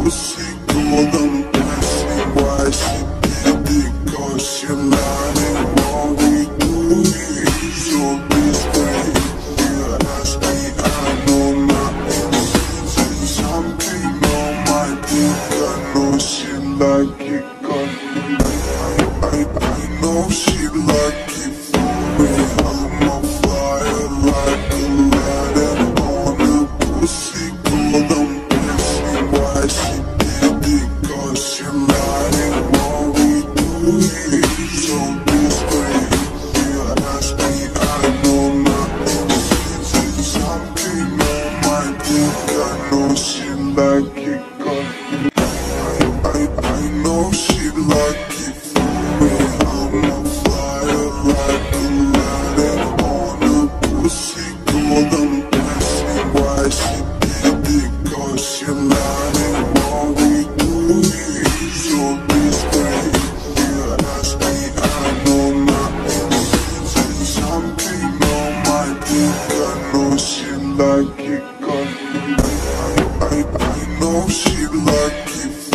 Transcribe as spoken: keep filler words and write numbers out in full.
pussy good, I'm asking why she did it, cause she lying while we do it. So this way, you ask me, I know nothing. Something on my dick, I know she like it, cause I, I, I know she like it for me. I'm a fire like a ladder on a pussy good, I'm asking why she did it, cause she lying while we do it. So this way, you ask me, I know nothing. Something on my dick, I know she like it, cause I, I know she like it for me. I'm a fire like a ladder on a pussy good, I'm asking why she did it, cause she lying while we do it. So this way, you ask me, I know nothing. Something on my dick, I know she like it, cause I, I, I know she like it.